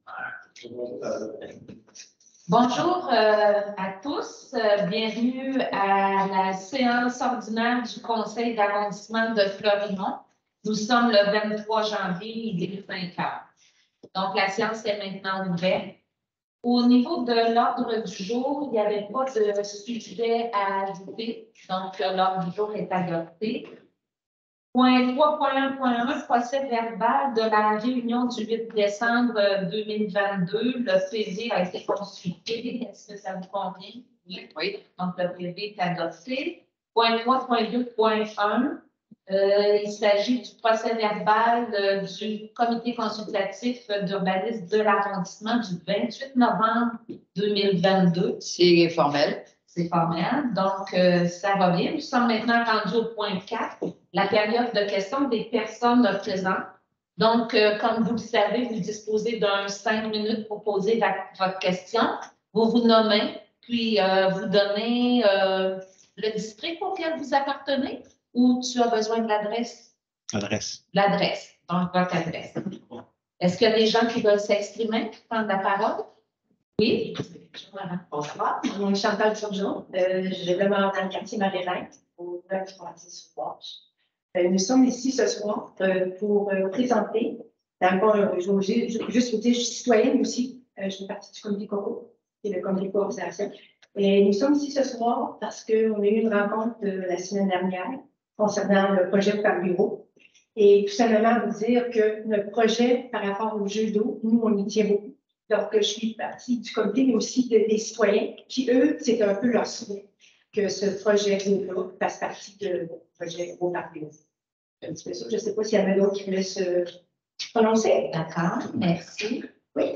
Bonjour à tous, bienvenue à la séance ordinaire du Conseil d'arrondissement de Fleurimont. Nous sommes le 23 janvier, il est 5 heures. Donc, la séance est maintenant ouverte. Au niveau de l'ordre du jour, il n'y avait pas de sujet à ajouter, donc l'ordre du jour est adopté. Point 3.1.1, procès verbal de la réunion du 8 décembre 2022. Le PV a été consulté. Est-ce que ça vous convient? Oui. Donc, le PV est adopté. Point 3.2.1, il s'agit du procès verbal du comité consultatif d'urbanisme de l'arrondissement du 28 novembre 2022. C'est formel. C'est formel. Donc, ça va bien. Nous sommes maintenant rendus au point 4, la période de questions des personnes présentes. Donc, comme vous le savez, vous disposez d'un 5 minutes pour poser votre question. Vous vous nommez, puis vous donnez le district auquel vous appartenez ou tu as besoin de l'adresse? Adresse. L'adresse, donc votre adresse. Est-ce qu'il y a des gens qui veulent s'exprimer, prendre la parole? Oui. Bonsoir, mon nom est Chantal Turgeon. Je demeure dans le quartier Marie-Reine, au 936 Forge. Nous sommes ici ce soir pour présenter. D'abord, je veux juste vous dire, je suis citoyenne aussi. Je fais partie du comité COCO, qui est le comité coordination. Et nous sommes ici ce soir parce qu'on a eu une rencontre la semaine dernière concernant le projet par bureau. Et tout simplement vous dire que notre projet par rapport au jeu d'eau, nous, on y tient beaucoup. Donc, je suis partie du comité, mais aussi des citoyens qui, eux, c'est un peu leur souhait que ce projet-là fasse partie du projet au parc. Je ne sais pas s'il y en a d'autres qui voulaient se prononcer. D'accord, merci. Oui.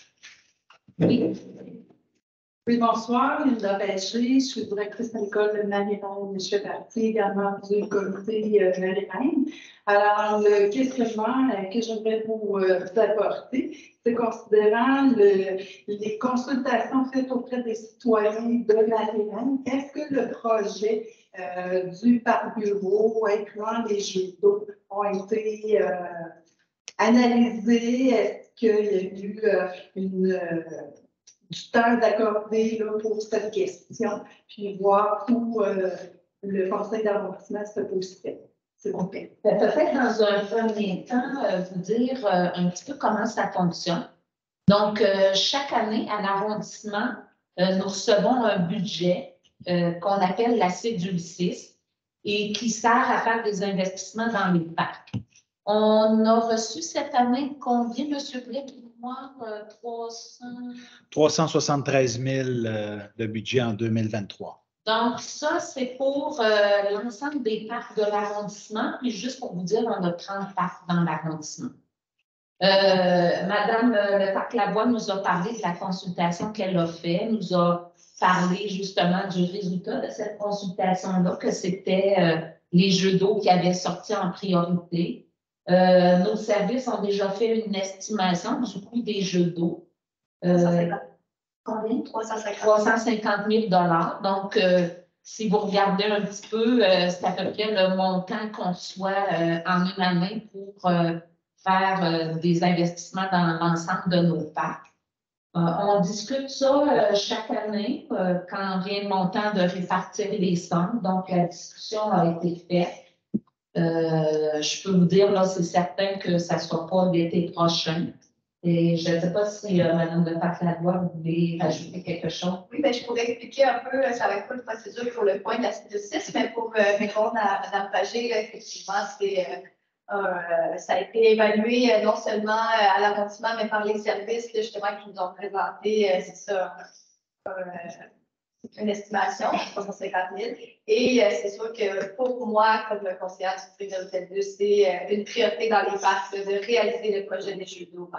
Oui. Oui, bonsoir, Linda Pêchery, je suis directrice de l'école de Marie-Reine. Je fais partie également du comité Marie-Reine. Alors, le questionnement que j'aimerais vous apporter, c'est considérant les consultations faites auprès des citoyens de Marie-Reine, est-ce que le projet du parc bureau, incluant les jeux d'eau, ont été analysés? Est-ce qu'il y a eu du temps d'accorder pour cette question, puis voir où le conseil d'arrondissement se positionne. C'est bon. Peut-être dans un premier temps, vous dire un petit peu comment ça fonctionne. Donc, chaque année, à l'arrondissement, nous recevons un budget qu'on appelle la cédule 6 et qui sert à faire des investissements dans les parcs. On a reçu cette année combien, M. Blais? 373 000 de budget en 2023. Donc, ça, c'est pour l'ensemble des parcs de l'arrondissement. Puis, juste pour vous dire, on a 30 parcs dans l'arrondissement. Madame Le Parc-Lavoie nous a parlé de la consultation qu'elle a faite, nous a parlé justement du résultat de cette consultation-là, que c'était les jeux d'eau qui avaient sorti en priorité. Nos services ont déjà fait une estimation du coût des jeux d'eau. Combien? 350 000 $. Donc, si vous regardez un petit peu, c'est à peu près le montant qu'on reçoit en une année pour faire des investissements dans l'ensemble de nos parcs. On discute ça chaque année quand vient le montant de répartir les sommes. Donc, la discussion a été faite. Je peux vous dire, là, c'est certain que ça ne sera pas l'été prochain. Et je ne sais pas si Mme Le Parc-Lavoie voulait rajouter quelque chose. Oui, bien, je pourrais expliquer un peu, ça va être pas une procédure pour le point de la cédule 6, mais pour répondre à Mme Pagé, effectivement, ça a été évalué non seulement à l'arrondissement, mais par les services justement qui nous ont présenté, c'est ça, une estimation, 350 000. Et c'est sûr que pour moi, comme conseillère du prix de l'Hôtel 2, c'est une priorité dans les parcs de réaliser le projet des jeux d'eau.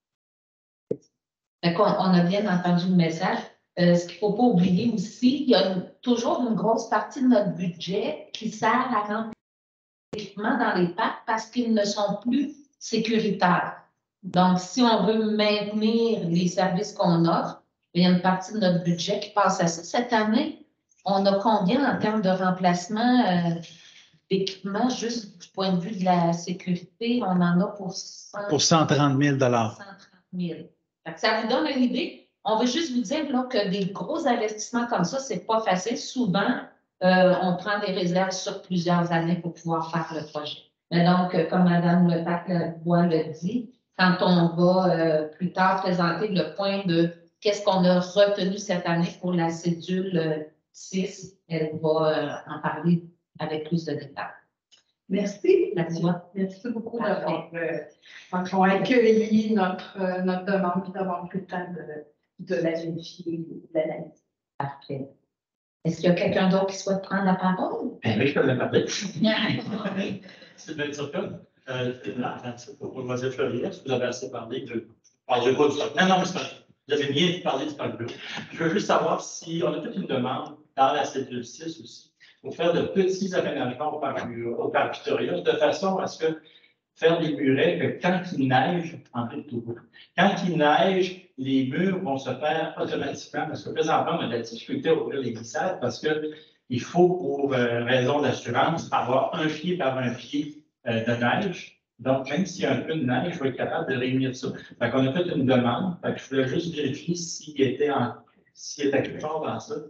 On a bien entendu le message. Ce qu'il ne faut pas oublier aussi, il y a toujours une grosse partie de notre budget qui sert à remplir l'équipement dans les parcs parce qu'ils ne sont plus sécuritaires. Donc, si on veut maintenir les services qu'on offre, il y a une partie de notre budget qui passe à ça. Cette année, on a combien en termes de remplacement d'équipement, juste du point de vue de la sécurité? On en a pour 130 000 $. 130 000. Fait que ça vous donne une idée. On veut juste vous dire là, que des gros investissements comme ça, c'est pas facile. Souvent, on prend des réserves sur plusieurs années pour pouvoir faire le projet. Mais donc, comme Mme Letac-Bois le dit, quand on va plus tard présenter le point de qu'est-ce qu'on a retenu cette année pour la cédule 6, elle va en parler avec plus de détails. Merci. Merci. Merci beaucoup d'avoir accueilli notre demande et d'avoir pris le temps de la vérifier et de l'analyser. Parfait. Est-ce qu'il y a quelqu'un d'autre qui souhaite prendre la parole? Oui, je peux me parler. C'est bien sûr que. Pour Mlle Fleury, vous avez assez parlé de. Parlez pas du parc. Non, mais c'est pas. Vous avez bien parlé du parc bleu. Je veux juste savoir si on a toute une demande dans la cellule 6 aussi pour faire de petits aménagements au parc Victoria de façon à ce que faire des murets que quand il neige, en fait, quand il neige, les murs vont se faire automatiquement parce que présentement, on a de la difficulté à ouvrir les glissades parce que il faut, pour raison d'assurance, avoir un pied par un pied de neige. Donc, même s'il y a un peu de neige, je vais être capable de réunir ça. Fait qu'on a fait une demande. Fait que je voulais juste vérifier s'il était quelque part dans ça.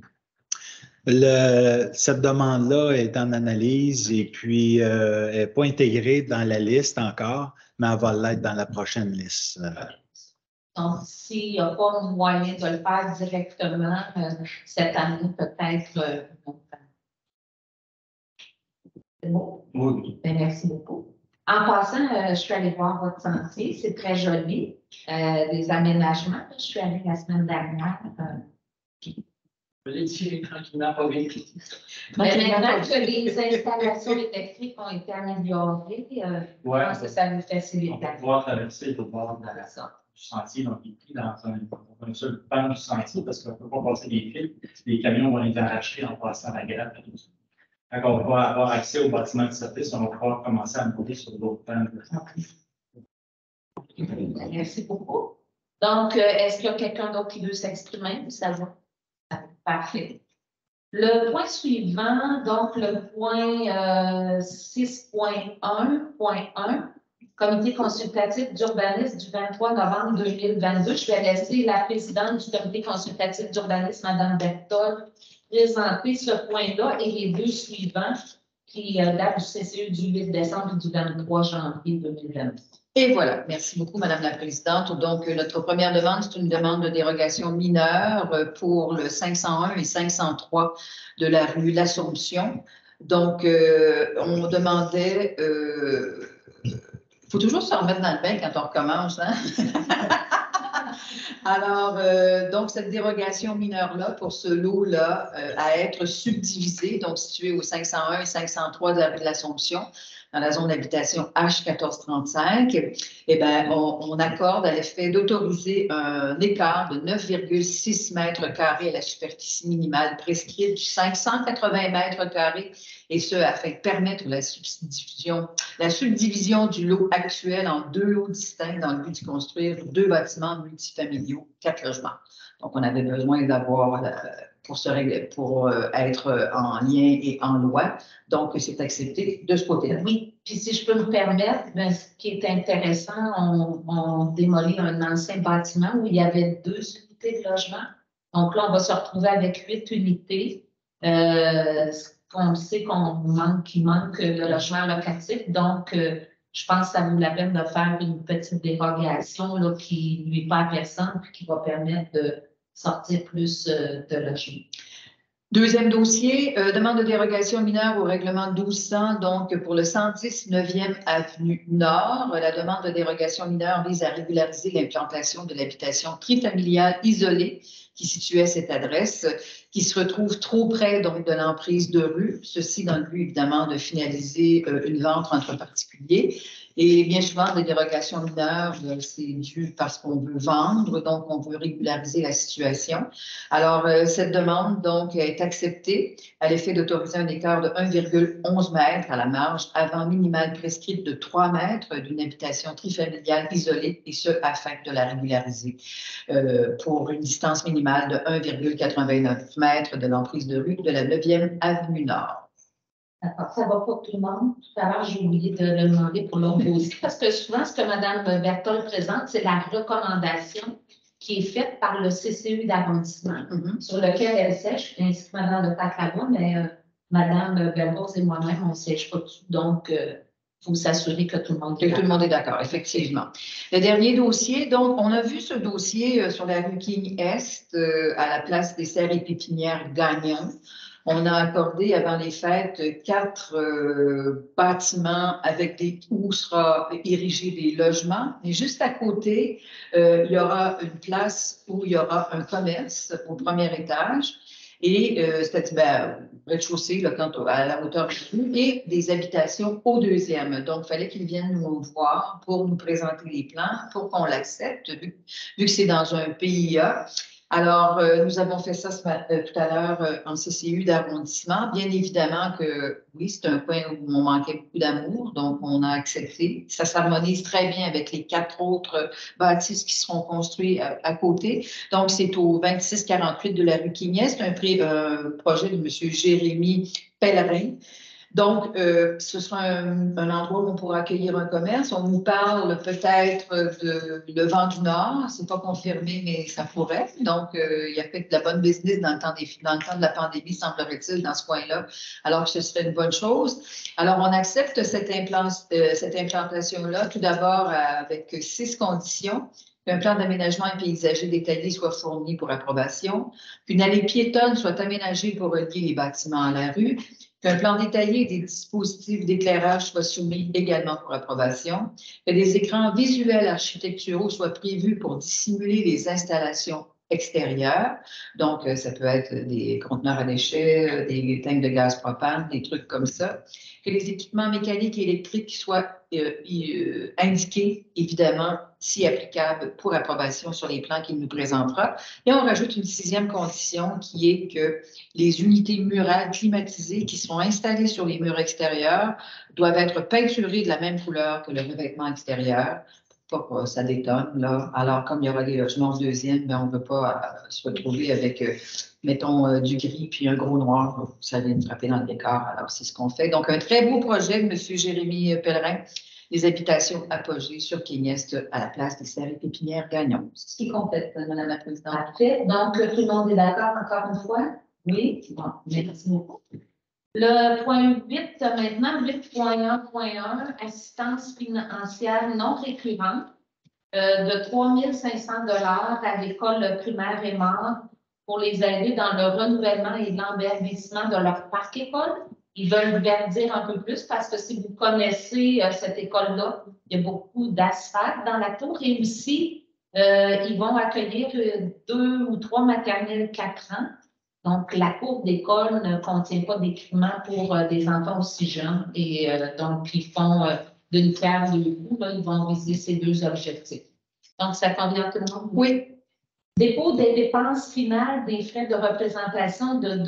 Cette demande-là est en analyse et puis elle n'est pas intégrée dans la liste encore, mais elle va l'être dans la prochaine liste. Donc, s'il n'y a pas moyen de le faire directement cette année, peut-être. C'est bon? Oui. Bien, merci beaucoup. En passant, je suis allée voir votre sentier, c'est très joli. Des aménagements, je suis allée la semaine dernière. Je vais les tirer tranquillement, pas vite. Mais maintenant que les installations électriques ont été améliorées, je pense que ça nous facilite. On va pouvoir traverser le bord du sentier, donc il est pris dans un seul pan du sentier parce qu'on ne peut pas passer des fils. Les camions vont les arracher en passant la grappe. Quand on va avoir accès au bâtiment de service, on va pouvoir commencer à monter sur d'autres pans. Merci beaucoup. Donc, est-ce qu'il y a quelqu'un d'autre qui veut s'exprimer? Ça va. Parfait. Le point suivant, donc le point 6.1.1, comité consultatif d'urbanisme du 23 novembre 2022. Je vais laisser la présidente du comité consultatif d'urbanisme, Mme Berthold, présenter ce point-là et les deux suivants qui datent du CCE du 8 décembre et du 23 janvier 2022. Et voilà, merci beaucoup, Madame la Présidente. Donc, notre première demande, c'est une demande de dérogation mineure pour le 501 et 503 de la rue L'Assomption. Donc, on demandait, il faut toujours se remettre dans le bain quand on recommence, hein? Alors, donc, cette dérogation mineure-là, pour ce lot-là, à être subdivisé, donc situé au 501 et 503 de la rue de l'Assomption, dans la zone d'habitation H1435, eh bien, on accorde à l'effet d'autoriser un écart de 9,6 mètres carrés à la superficie minimale prescrite du 580 mètres carrés, et ce, afin de permettre la subdivision du lot actuel en deux lots distincts dans le but de construire deux bâtiments multifamiliaux, 4 logements. Donc, on avait besoin d'avoir pour être en lien et en loi. Donc, c'est accepté de ce côté-là. Oui, puis si je peux me permettre, ben, ce qui est intéressant, on démolit un ancien bâtiment où il y avait 2 unités de logement. Donc là, on va se retrouver avec 8 unités. On sait qu'il manque de logement locatif. Donc, je pense que ça vaut la peine de faire une petite dérogation là, qui ne lui pas personne et qui va permettre de sortir plus de logements. Deuxième dossier, demande de dérogation mineure au règlement 1200, donc pour le 110 9e Avenue Nord. La demande de dérogation mineure vise à régulariser l'implantation de l'habitation trifamiliale isolée qui situait à cette adresse, qui se retrouve trop près donc, de l'emprise de rue. Ceci dans le but évidemment de finaliser une vente entre particuliers. Et bien souvent, des dérogations mineures, c'est dû parce qu'on veut vendre, donc on veut régulariser la situation. Alors, cette demande, donc, est acceptée à l'effet d'autoriser un écart de 1,11 mètres à la marge avant minimale prescrite de 3 mètres d'une habitation trifamiliale isolée, et ce, afin de la régulariser pour une distance minimale de 1,89 mètres de l'emprise de rue de la 9e Avenue Nord. D'accord, ça va pour tout le monde. Tout à l'heure, j'ai oublié de le demander pour l'autre dossier, parce que souvent, ce que Mme Berthold présente, c'est la recommandation qui est faite par le CCU d'arrondissement, sur lequel elle siège, ainsi que Mme Lepage-Lavoie, mais Mme Belrose et moi-même, on ne siège pas dessus. Donc, il faut s'assurer que tout le monde est d'accord, effectivement. Le dernier dossier, donc, on a vu ce dossier sur la rue King-Est, à la place des serres et pépinières Gagnon. On a accordé avant les fêtes 4 bâtiments avec où sera érigé des logements. Et juste à côté, il y aura une place où il y aura un commerce au premier étage. Et c'est-à-dire rez-de-chaussée à la hauteur de rue et des habitations au deuxième. Donc, il fallait qu'ils viennent nous voir pour nous présenter les plans, pour qu'on l'accepte, vu que c'est dans un PIA. Alors, nous avons fait ça tout à l'heure en CCU d'arrondissement. Bien évidemment que oui, c'est un point où on manquait beaucoup d'amour, donc on a accepté. Ça s'harmonise très bien avec les 4 autres bâtisses qui seront construits à côté. Donc, c'est au 2648 de la rue Quignès. C'est un projet de M. Jérémy Pellerin. Donc, ce sera un endroit où on pourra accueillir un commerce. On nous parle peut-être de le vent du Nord. C'est pas confirmé, mais ça pourrait. Donc, il a fait de la bonne business dans le temps de la pandémie, semblerait-il, dans ce coin-là, alors que ce serait une bonne chose. Alors, on accepte cette implantation-là, tout d'abord avec 6 conditions. Qu'un plan d'aménagement et paysager détaillé soit fourni pour approbation, qu'une allée piétonne soit aménagée pour relier les bâtiments à la rue, qu'un plan détaillé des dispositifs d'éclairage soit soumis également pour approbation, que des écrans visuels architecturaux soient prévus pour dissimuler les installations extérieures. Donc, ça peut être des conteneurs à déchets, des tanks de gaz propane, des trucs comme ça. Que les équipements mécaniques et électriques soient indiqués, évidemment, si applicable, pour approbation sur les plans qu'il nous présentera. Et on rajoute une 6e condition qui est que les unités murales climatisées qui sont installées sur les murs extérieurs doivent être peinturées de la même couleur que le revêtement extérieur. Pas que ça détonne, là. Alors, comme il y aura des logements au deuxième, on ne veut pas se retrouver avec, mettons, du gris puis un gros noir. Ça vient de frapper dans le décor. Alors, c'est ce qu'on fait. Donc, un très beau projet de M. Jérémy Pellerin, les habitations apogées sur King-Est à la place des serres et pépinières Gagnon. C'est ce qui complète, Mme la Présidente. Parfait. Donc, tout le monde est d'accord encore une fois? Oui? Bon, merci beaucoup. Le point 8, maintenant, 8.1.1, assistance financière non récurrente de 3 500 $ à l'école primaire Aymar pour les aider dans le renouvellement et l'embellissement de leur parc école. Ils veulent verdir un peu plus parce que si vous connaissez cette école-là, il y a beaucoup d'asphalte dans la tour et aussi, ils vont accueillir 2 ou 3 maternelles 4 ans. Donc, la cour d'école ne contient pas d'équipement pour des enfants aussi jeunes et donc, ils font d'une pierre deux coups, là, ils vont viser ces 2 objectifs. Donc, ça convient à tout le monde? Oui. Dépôt des dépenses finales des frais de représentation de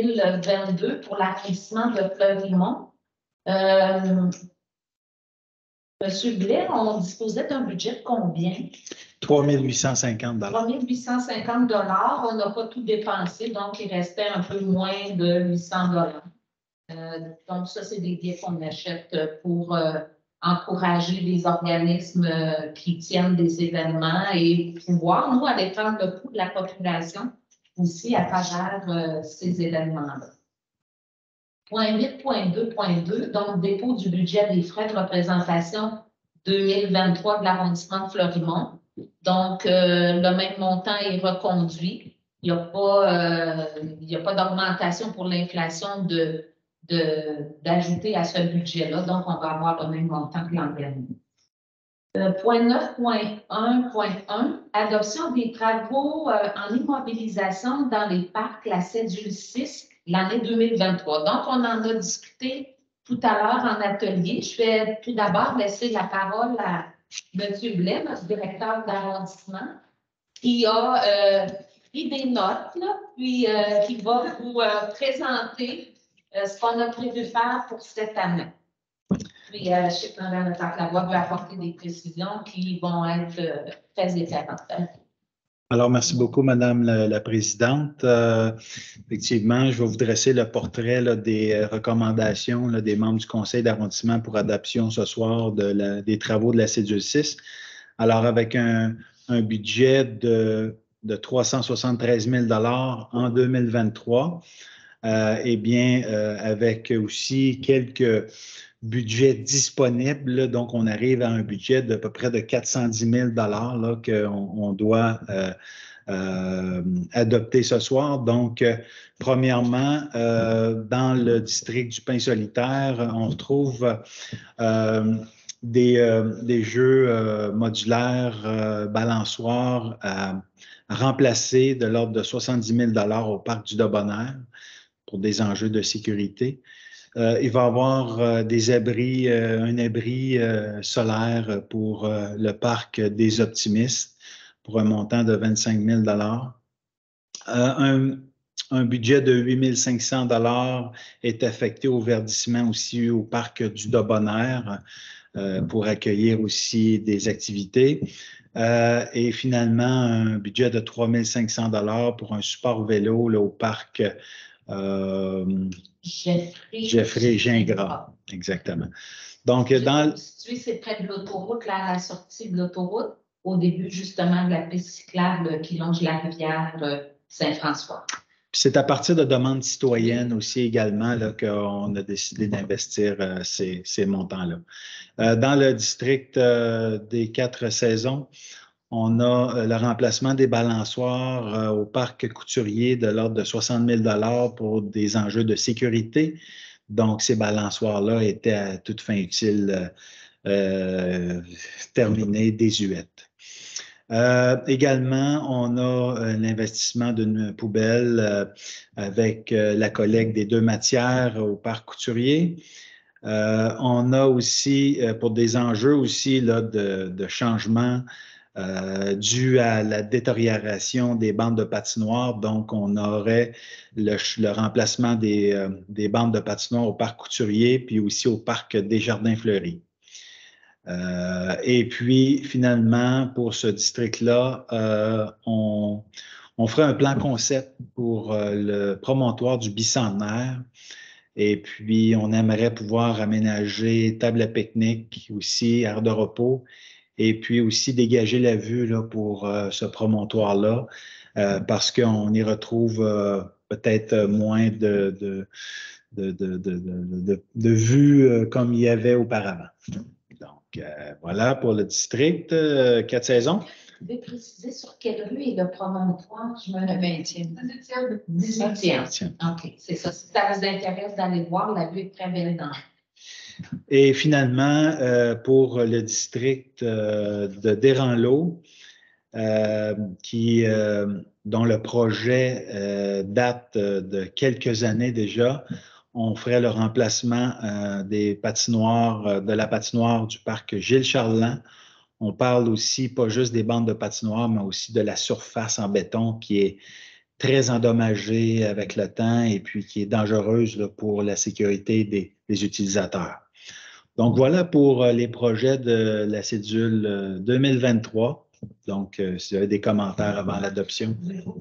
2022 pour l'arrondissement de Fleury-Mont. Monsieur Blais, on disposait d'un budget de combien? 3 850 $. 3 850 $. On n'a pas tout dépensé, donc il restait un peu moins de 800 $. Donc, ça, c'est des billets qu'on achète pour encourager les organismes qui tiennent des événements et pouvoir, nous, aller prendre le pouls de la population aussi à travers ces événements-là. Point 8.2.2, donc dépôt du budget des frais de représentation 2023 de l'arrondissement de Fleury-Mont. Donc, le même montant est reconduit. Il n'y a pas d'augmentation pour l'inflation d'ajouter à ce budget-là. Donc, on va avoir le même montant que l'an dernier. Point 9.1.1, adoption des travaux en immobilisation dans les parcs, la cédule 6, l'année 2023. Donc, on en a discuté tout à l'heure en atelier. Je vais tout d'abord laisser la parole à M. Blais, notre directeur d'arrondissement, qui a pris des notes, là, puis qui va vous présenter ce qu'on a prévu faire pour cette année. Puis, je sais que Mme Lepage-Lavoie veut apporter des précisions qui vont être très différentes. Alors, merci beaucoup, Madame la Présidente. Effectivement, je vais vous dresser le portrait là, des recommandations là, des membres du Conseil d'arrondissement pour adoption ce soir des travaux de la cédule 6. Alors, avec un budget de 373 000 en 2023, eh bien, avec aussi quelques budget disponible. Là, donc, on arrive à un budget d'à peu près de 410 000 là, qu'on doit adopter ce soir. Donc, premièrement, dans le district du Pain solitaire, on retrouve des jeux modulaires, balançoires à remplacer de l'ordre de 70 000 au parc du Dobonnaire pour des enjeux de sécurité. Il va y avoir des abris, un abri solaire pour le parc des Optimistes pour un montant de 25 000 un budget de 8 500 est affecté au verdissement aussi au parc du Dobonnaire pour accueillir aussi des activités. Et finalement, un budget de 3 500 pour un support vélo là, au parc Jeffrey Gingras, exactement. Donc, c'est près de l'autoroute, là, à la sortie de l'autoroute, au début justement de la piste cyclable qui longe la rivière Saint-François. C'est à partir de demandes citoyennes aussi également qu'on a décidé d'investir ces montants-là. Dans le district des 4 saisons, on a le remplacement des balançoires au parc Couturier de l'ordre de 60 000 pour des enjeux de sécurité. Donc, ces balançoires-là étaient à toute fin utile terminées, désuètes. Également, on a l'investissement d'une poubelle avec la collecte des 2 matières au parc Couturier. On a aussi, pour des enjeux aussi là, de changement dû à la détérioration des bandes de patinoire. Donc, on aurait le remplacement des bandes de patinoire au parc Couturier, puis aussi au parc des Jardins-Fleuris. Et puis, finalement, pour ce district-là, on ferait un plan concept pour le promontoire du Bicentenaire. Et puis, on aimerait pouvoir aménager table à pique-nique, aussi aire de repos, et puis aussi dégager la vue là, pour ce promontoire-là, parce qu'on y retrouve peut-être moins de vues comme il y avait auparavant. Donc, voilà pour le district, 4 saisons. Vous pouvez préciser sur quelle rue est le promontoire? Je me le 20e. 18e. OK, c'est ça. Si ça vous intéresse d'aller voir, la vue est très belle dans. Et finalement, pour le district de Desranleau, dont le projet date de quelques années déjà, on ferait le remplacement des patinoires, de la patinoire du parc Gilles Charland. On parle aussi pas juste des bandes de patinoire, mais aussi de la surface en béton qui est très endommagée avec le temps et puis qui est dangereuse là, pour la sécurité des utilisateurs. Donc, voilà pour les projets de la cédule 2023. Donc, s'il y avait des commentaires avant l'adoption.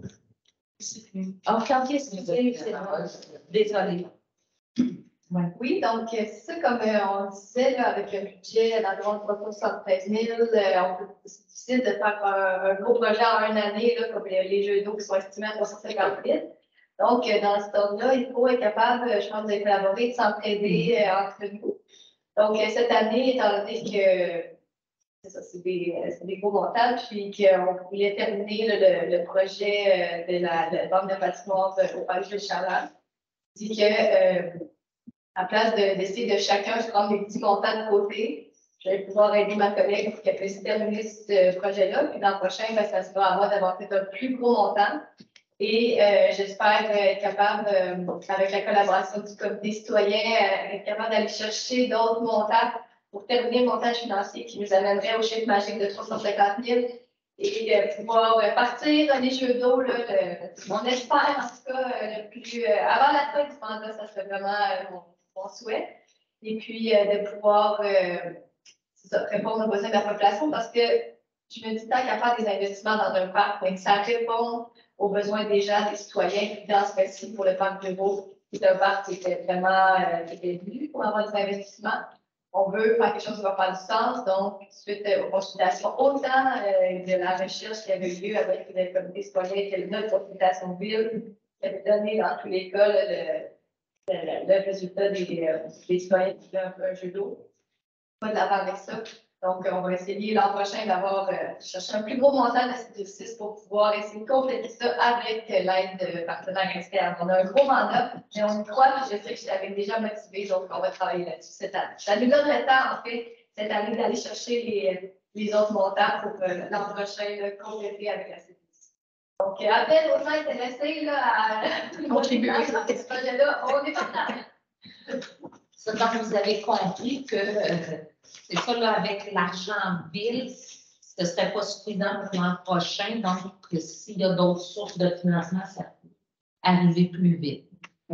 Désolée. Ouais. Oui, donc c'est ça, comme on disait, là, avec le budget d'environ 373 000, c'est difficile de faire un gros projet en une année, là, comme les jeux d'eau qui sont estimés à 350 000. Donc, dans ce temps-là, il faut être capable, je pense, de collaborer, de s'entraider entre nous. Donc, cette année, étant donné que c'est des gros montants, puis qu'on voulait terminer le projet de la bande de patinoire au parc Jules Charland, dit que à place d'essayer de chacun se prendre des petits montants de côté, je vais pouvoir aider ma collègue pour qu'elle puisse terminer ce projet-là. Puis l'an prochain, ça sera à moi d'avoir fait un plus gros montant. Et j'espère être capable, avec la collaboration du comité citoyen, être capable d'aller chercher d'autres montants pour terminer le montage financier qui nous amènerait au chiffre magique de 350 000 et pouvoir partir dans les jeux d'eau. On espère, en tout cas, avant la fin du mandat, ça serait vraiment mon souhait. Et puis, de pouvoir répondre aux besoins de la population parce que je me dis, tant qu'à faire des investissements dans un parc, bien, que ça répond aux besoins des gens, des citoyens. Puis dans ce cas-ci, pour le parc de Beau, c'est un parc qui était vraiment qui était venu pour avoir des investissements. On veut faire quelque chose qui va faire du sens. Donc, suite aux consultations, autant de la recherche qui avait eu lieu avec le comité citoyen que notre consultation ville, qui avait donné dans tous les cas le résultat des citoyens qui veulent un jeu d'eau. Pas de l'avant avec ça. Donc, on va essayer l'an prochain d'avoir chercher un plus gros montant d'assidus pour pouvoir essayer de compléter ça avec l'aide de partenaires externes. On a un gros mandat, mais on y croit, puis je sais que je t'avais déjà motivé, donc on va travailler là-dessus cette année. Ça nous donne le temps, en fait, cette année d'aller chercher les autres montants pour l'an prochain compléter avec l'assidus. Donc, appel aux gens intéressés là, à contribuer à ce projet-là, on est partenaires. Ça, donc, vous avez compris que c'est ça, là, avec l'argent ville, ce ne serait pas suffisant pour l'an prochain. Donc, s'il y a d'autres sources de financement, ça peut arriver plus vite.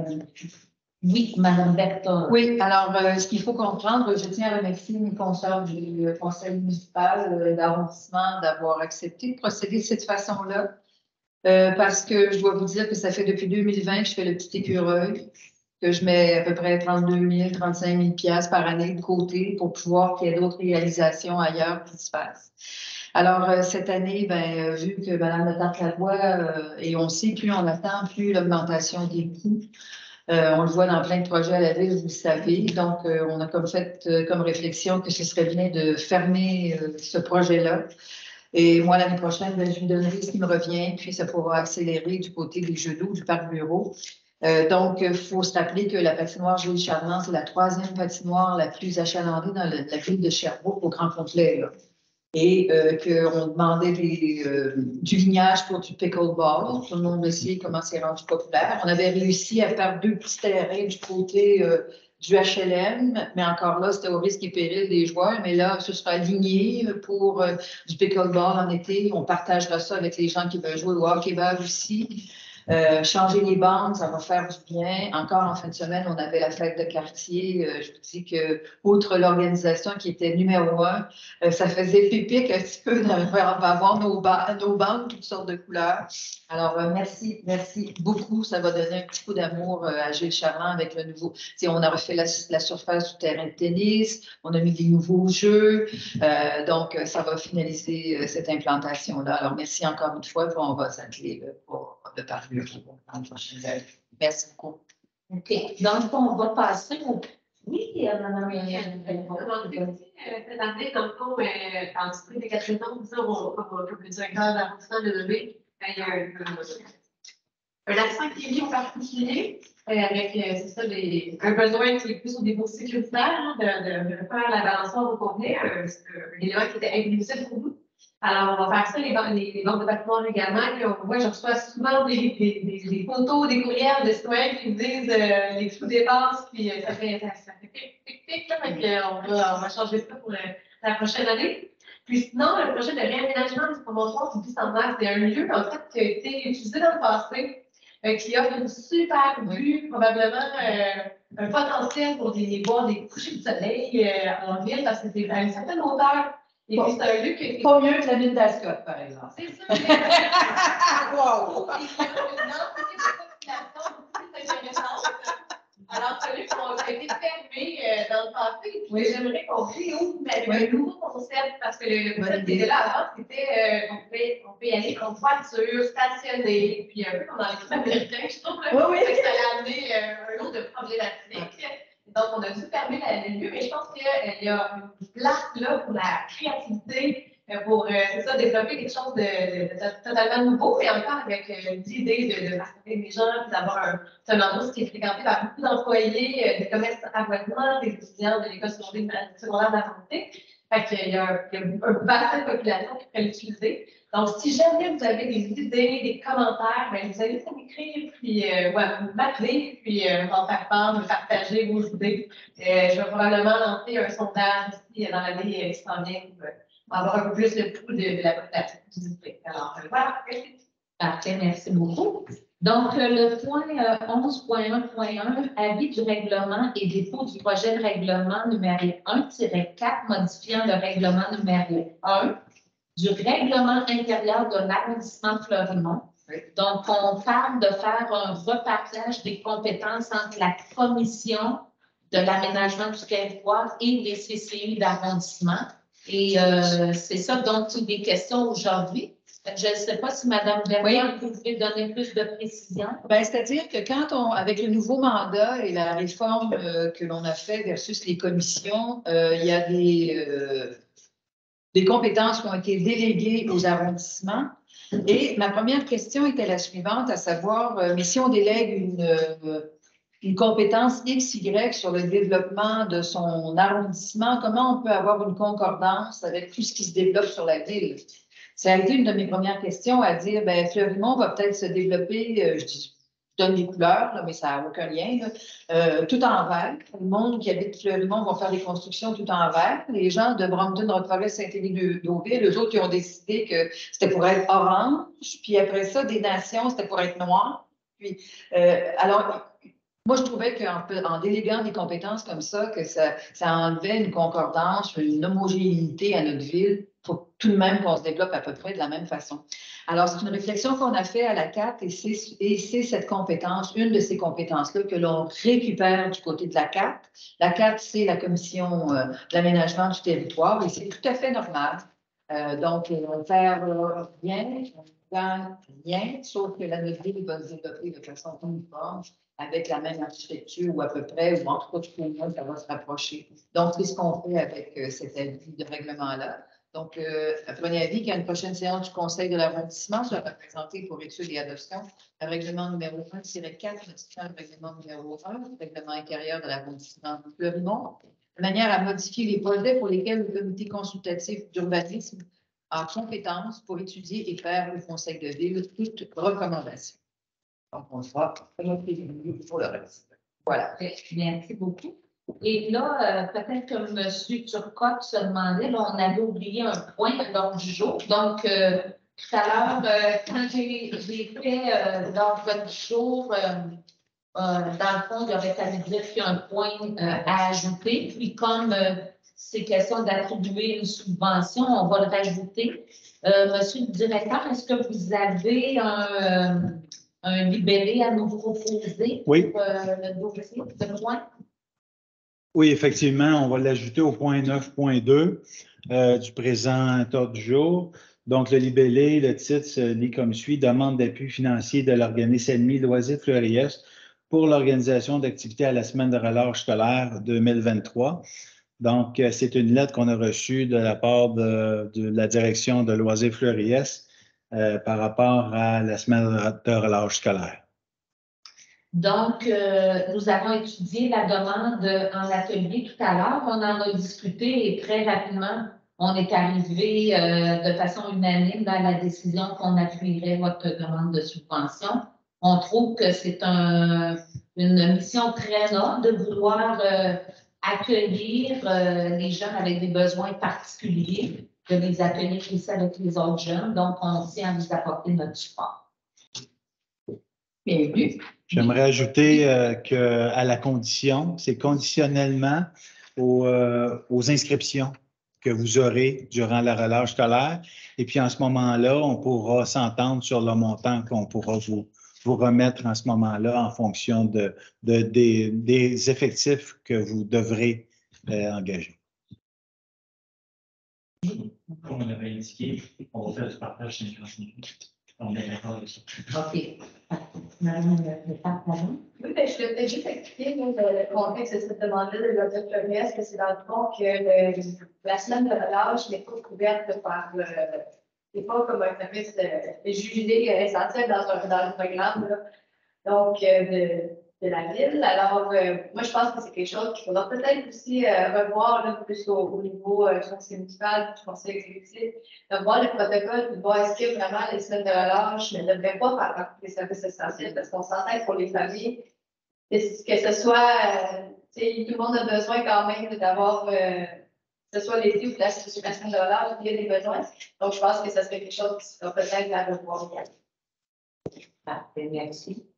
Oui, Mme Bertha. Oui, alors, ce qu'il faut comprendre, je tiens à remercier mes consoeurs du conseil municipal d'arrondissement d'avoir accepté de procéder de cette façon-là. Parce que je dois vous dire que ça fait depuis 2020 que je fais le petit écureuil, que je mets à peu près 32 000, 35 000 piastres par année de côté pour pouvoir qu'il y ait d'autres réalisations ailleurs qui se fassent. Alors, cette année, ben, vu que Mme Latarte-Lavoie, et on sait, plus on attend, plus l'augmentation des coûts. On le voit dans plein de projets à la ville, vous le savez. Donc, on a comme fait comme réflexion que ce serait bien de fermer ce projet-là. Et moi, l'année prochaine, ben, je lui donnerai ce qui me revient, puis ça pourra accélérer du côté des jeux d'eau, du parc bureau. Donc, il faut se rappeler que la patinoire Jules Charmant, c'est la 3e patinoire la plus achalandée dans la ville de Sherbrooke au grand complet. Là. Et qu'on demandait du lignage pour du pickleball. Tout le monde le sait comment c'est rendu populaire. On avait réussi à faire 2 petits terrains du côté du HLM, mais encore là, c'était au risque et péril des joueurs. Mais là, ce sera aligné pour du pickleball en été. On partagera ça avec les gens qui veulent jouer au hockey-ball aussi. Changer les bandes, ça va faire du bien. Encore en fin de semaine, on avait la fête de quartier. Je vous dis que, outre l'organisation qui était numéro 1, ça faisait pipique un petit peu d'avoir nos bandes, toutes sortes de couleurs. Alors, merci beaucoup. Ça va donner un petit coup d'amour à Gilles Charmant avec le nouveau. T'sais, on a refait la surface du terrain de tennis, on a mis des nouveaux jeux. Donc, ça va finaliser cette implantation-là. Alors, merci encore une fois, puis on va s'atteler pour le parc. Merci beaucoup. OK. Donc, on va passer au... Oui, Mme Cette année, dans le fond, en dessous des 4 ans, comme le directeur d'arrondissement de lever, il y a un accent qui est mis en particulier avec, c'est ça, un besoin qui est plus au niveau sécuritaire, de faire la balançoire au complet, un élément qui était inclusif pour nous. Alors, on va faire ça, les banques de patinoire également. Puis moi, je reçois souvent des photos, des courriels de citoyens qui me disent les sous dépenses, puis ça fait pic, là, on va changer ça pour la prochaine année. Puis sinon, le projet de réaménagement du promontoire du bicentenaire, c'est un lieu, en fait, qui a été utilisé dans le passé, qui offre une super vue, probablement un potentiel pour boire des couchers de soleil en ville, parce que c'est à une certaine hauteur. Et puis, c'est un lieu qui... Pas mieux que la ville d'Ascot, par exemple. C'est ça. Wow! Alors, celui qui a été fermé dans le passé, oui. J'aimerais qu'on réouvre un nouveau concept, parce que le concept qui était là avant, c'était on peut y aller en voiture, stationner, puis un peu comme dans les films américains, je trouve, que ça allait amener un lot de problématiques. Donc, on a dû fermer le lieu, mais je pense qu'il y a une place là pour la créativité, pour développer quelque chose de totalement nouveau, et encore avec l'idée de rassembler des gens, d'avoir un endroit qui est fréquenté par beaucoup d'employés, de commerces à voisinage, des étudiants de l'école secondaire de la santé. Fait qu'il y a un bassin de population qui peut l'utiliser. Donc, si jamais vous avez des idées, des commentaires, ben, vous allez m'écrire, puis m'appeler, puis m'en faire part, me partager vos idées. Je vais probablement lancer un sondage aussi dans l'année qui s'en vient pour avoir un peu plus le pouls de la population du district. Alors, voilà. Parfait, merci beaucoup. Donc, le point 11.1.1, avis du règlement et dépôt du projet de règlement numéro 1-4, modifiant le règlement numéro 1. du règlement intérieur de l'arrondissement de Fleurimont. Oui. Donc, on parle de faire un repartage des compétences entre la commission de l'aménagement du territoire et les CCI d'arrondissement. Et c'est ça dont il est question aujourd'hui. Je ne sais pas si Mme Vernier, vous pouvez donner plus de précision. Ben, c'est-à-dire que avec le nouveau mandat et la réforme que l'on a fait versus les commissions, il y a des compétences qui ont été déléguées aux arrondissements. Et ma première question était la suivante, à savoir, mais si on délègue une compétence X, Y sur le développement de son arrondissement, comment on peut avoir une concordance avec tout ce qui se développe sur la ville? Ça a été une de mes premières questions à dire, ben Fleurimont va peut-être se développer, je donne des couleurs, là, mais ça n'a aucun lien, là, tout en vert. Le monde qui habite Fleurimont va faire des constructions tout en vert. Les gens de Brompton, Roqueforest, Saint-Élie-d'Auville, eux autres, ils ont décidé que c'était pour être orange. Puis après ça, des nations, c'était pour être noir. Puis, alors, moi, je trouvais qu'en déléguant des compétences comme ça, que ça enlevait une concordance, une homogénéité à notre ville. Il faut tout de même qu'on se développe à peu près de la même façon. Alors, c'est une réflexion qu'on a fait à la CAT et c'est cette compétence, une de ces compétences-là que l'on récupère du côté de la CAT. La CAT, c'est la commission de l'aménagement du territoire et c'est tout à fait normal. Donc, on faire rien, on gagne rien, sauf que la notre ville va se développer de façon uniforme, avec la même architecture ou à peu près, ou en tout cas, tout le monde, ça va se rapprocher. Donc, c'est ce qu'on fait avec cet avis de règlement-là. Donc, prenez avis qu'à une prochaine séance du Conseil de l'arrondissement sera présentée pour étude et adoption le règlement numéro 1-4, modifiant le règlement numéro 1, le règlement intérieur de l'arrondissement de Fleurimont, de manière à modifier les projets pour lesquels le comité consultatif d'urbanisme a compétence pour étudier et faire au Conseil de ville toute recommandation. Donc, on sera pour le reste. Voilà. Merci beaucoup. Et là, peut-être que M. Turcotte se demandait, là, on avait oublié un point à l'ordre du jour. Donc, tout à l'heure, quand j'ai fait l'ordre du jour, dans le fond, il y aurait fallu dire qu'il y a un point à ajouter. Puis, comme c'est question d'attribuer une subvention, on va le rajouter. Monsieur le directeur, est-ce que vous avez un libellé à nous proposer pour le dossier de point? Oui, effectivement, on va l'ajouter au point 9.2 du présent ordre du jour. Donc, le libellé, le titre se lit comme suit: demande d'appui financier de l'organisme ennemi Loisirs Fleuriès pour l'organisation d'activités à la semaine de relâche scolaire 2023. Donc, c'est une lettre qu'on a reçue de la part de la direction de Loisirs Fleuriès par rapport à la semaine de relâche scolaire. Donc, nous avons étudié la demande en atelier tout à l'heure. On en a discuté et très rapidement, on est arrivé de façon unanime dans la décision qu'on appuierait votre demande de subvention. On trouve que c'est une mission très noble de vouloir accueillir les jeunes avec des besoins particuliers, de les accueillir ici avec les autres jeunes. Donc, on tient à vous apporter notre support. Bienvenue. J'aimerais ajouter qu'à la condition, c'est conditionnellement aux inscriptions que vous aurez durant la relâche scolaire. Et puis, en ce moment-là, on pourra s'entendre sur le montant qu'on pourra vous remettre en ce moment-là en fonction des effectifs que vous devrez engager. Comme on avait indiqué, on va faire du partage 50 minutes. On est d'accord avec ça. OK. Oui, ben, je vais juste expliquer le contexte de cette demande-là de l'Autorité Fleuriès, que c'est dans le fond que la semaine de relâche n'est pas couverte par c'est pas comme un service jugé essentiel dans le programme là, donc de la ville. Alors, moi, je pense que c'est quelque chose qu'il faudra peut-être aussi revoir là, plus au niveau du conseil municipal, du conseil exécutif, de voir le protocole, de voir est-ce que vraiment les semaines de relâche ne devraient pas faire partie des services essentiels, parce qu'on s'entend pour les familles, que ce soit, tout le monde a besoin quand même d'avoir, que ce soit l'été ou la semaine de relâche, il y a des besoins. Donc, je pense que ça serait quelque chose qui sera peut-être à revoir. Parfait, merci.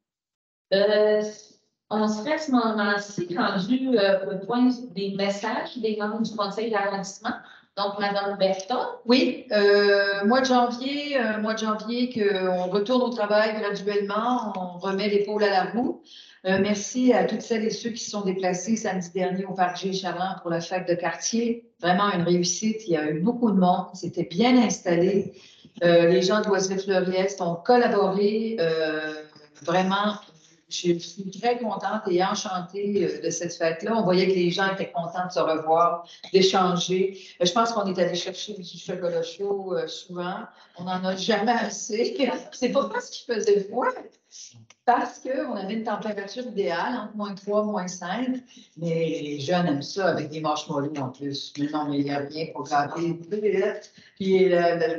On serait à ce moment-ci rendu au point des messages des membres du conseil d'arrondissement. Donc, Madame Berton. Oui, mois de janvier, qu'on retourne au travail graduellement, on remet l'épaule à la roue. Merci à toutes celles et ceux qui se sont déplacés samedi dernier au Parc Gilles Charland pour la fête de quartier. Vraiment une réussite. Il y a eu beaucoup de monde. C'était bien installé. Les gens de Loiseville-Fleury-Est ont collaboré. Vraiment, je suis très contente et enchantée de cette fête-là. On voyait que les gens étaient contents de se revoir, d'échanger. Je pense qu'on est allé chercher du chocolat chaud souvent. On n'en a jamais assez. C'est pas parce qu'il faisait froid, parce qu'on avait une température idéale, entre -3, -5. Mais les jeunes aiment ça avec des marshmallows en plus. Mais non, mais il n'y a rien pour gratter. Puis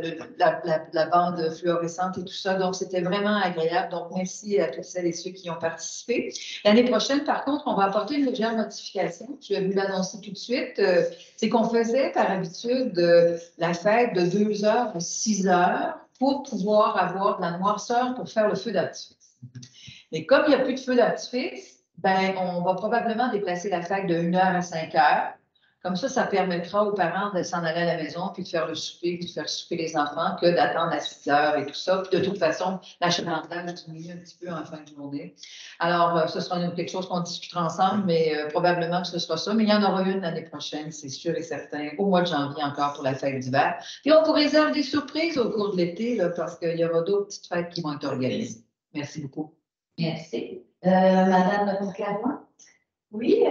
la bande fluorescente et tout ça. Donc, c'était vraiment agréable. Donc, merci à toutes celles et ceux qui ont participé. L'année prochaine, par contre, on va apporter une légère modification. Je vais vous l'annoncer tout de suite. C'est qu'on faisait par habitude la fête de 2 heures à 6 heures pour pouvoir avoir de la noirceur pour faire le feu d'artifice. Mais comme il n'y a plus de feu d'artifice, ben, on va probablement déplacer la fête de 1 heure à 5 heures. Comme ça permettra aux parents de s'en aller à la maison, puis de faire le souper, puis de faire souper les enfants, que d'attendre à 6 heures et tout ça. Puis de toute façon, l'achalandage diminue un petit peu en fin de journée. Alors, ce sera quelque chose qu'on discutera ensemble, mais probablement que ce sera ça. Mais il y en aura une l'année prochaine, c'est sûr et certain, au mois de janvier encore pour la fête d'hiver. Puis on vous réserve des surprises au cours de l'été, là, parce qu'il y aura d'autres petites fêtes qui vont être organisées. Merci beaucoup. Merci. Madame Clairement. Oui,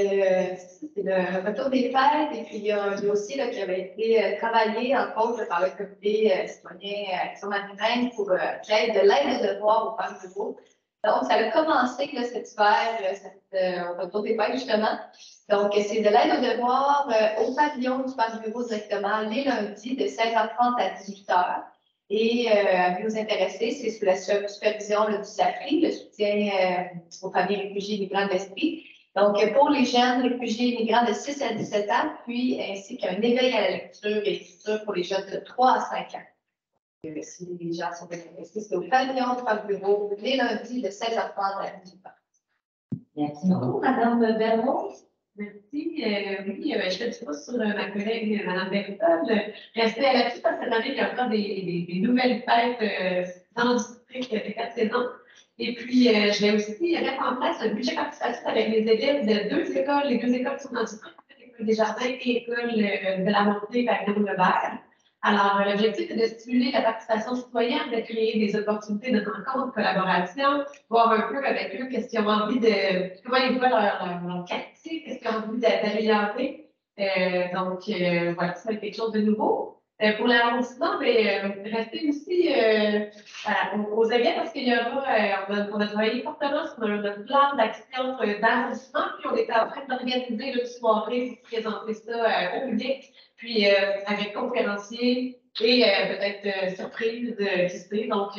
c'est le retour des fêtes et puis il y a un dossier là, qui avait été travaillé entre autres par le comité citoyen Action Maritime pour l'aide de devoir au Parc du Beau. Donc, ça a commencé là, cet hiver, au retour des fêtes justement. Donc, c'est de l'aide au devoir au pavillon du Parc du Beau directement les lundis de 16h30 à 18h. Et à nous intéresser, c'est sous la supervision du SAFRI, le soutien aux familles réfugiées migrants de l'esprit. Donc, pour les jeunes réfugiés migrants de 6 à 17 ans, puis ainsi qu'un éveil à la lecture et l'écriture pour les jeunes de 3 à 5 ans. Si les gens sont intéressés, c'est au pavillon du Parc Bureau, les lundis de 16h30 à 18h. Merci beaucoup, Madame Bermond. Merci. Oui, je fais du pouce sur ma collègue, Mme Berton. Restez à l'affût parce que cette année, il y a encore des nouvelles fêtes dans le district de 4 saisons. Et puis, je vais aussi mettre en place un budget participatif avec les élèves de 2 écoles, les 2 écoles qui sont dans le district, l'École des Jardins et l'École de la Montée par Lebert. Alors, l'objectif est de stimuler la participation citoyenne, de créer des opportunités de rencontre, de collaboration, voir un peu avec eux qu'est-ce qu'ils ont envie de, comment ils voient leur quartier, qu'est-ce qu'ils ont envie d'améliorer. Donc, voilà, ça va être quelque chose de nouveau. Pour l'arrondissement, restez aussi aux aguets parce qu'il y aura, on a travaillé fortement sur notre plan d'action d'arrondissement, puis on était en train d'organiser une soirée pour présenter ça au public, puis avec conférenciers et peut-être surprise qui sait. Donc,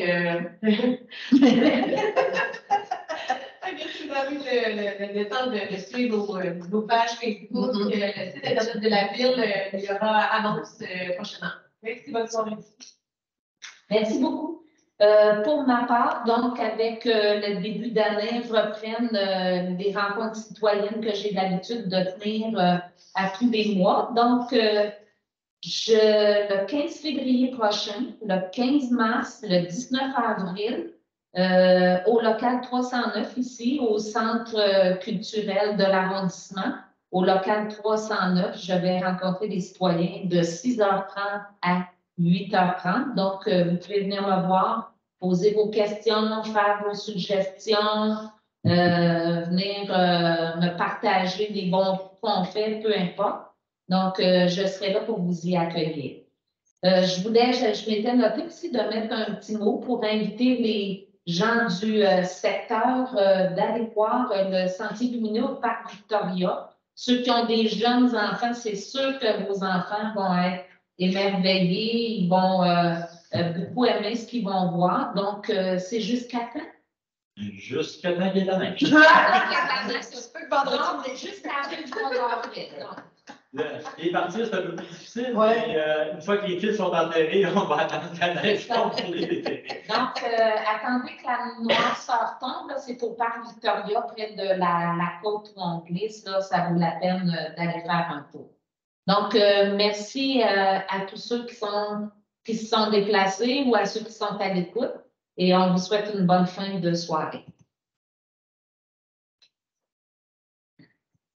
vous avez le temps de suivre nos pages Facebook, le site internet de la ville, il y aura annonce prochainement. Merci, bonne soirée. Merci beaucoup. Pour ma part, donc, avec le début d'année, reprennent des rencontres citoyennes que j'ai l'habitude de tenir à tous les mois. Donc, le 15 février prochain, le 15 mars, le 19 avril, au local 309 ici, au centre culturel de l'arrondissement, au local 309, je vais rencontrer des citoyens de 6h30 à 8h30. Donc, vous pouvez venir me voir, poser vos questions, faire vos suggestions, venir me partager les bons qu'on fait, peu importe. Donc, je serai là pour vous y accueillir. Je m'étais noté aussi de mettre un petit mot pour inviter les gens du secteur d'aller voir le Sentier lumineux au Parc Victoria. Ceux qui ont des jeunes enfants, c'est sûr que vos enfants vont être émerveillés, ils vont beaucoup aimer ce qu'ils vont voir. Donc, c'est jusqu'à quand? Jusqu'à temps qu'il y ait la neige. Jusqu'à la fin Les parties, c'est un peu plus difficile, mais une fois que les fils sont enterrés, on va attendre la neige pour les déterrer. Donc, attendez que la noirceur tombe, c'est au Parc Victoria, près de la côte où on glisse, là, ça vaut la peine d'aller faire un tour. Donc, merci à tous ceux qui se sont déplacés ou à ceux qui sont à l'écoute et on vous souhaite une bonne fin de soirée.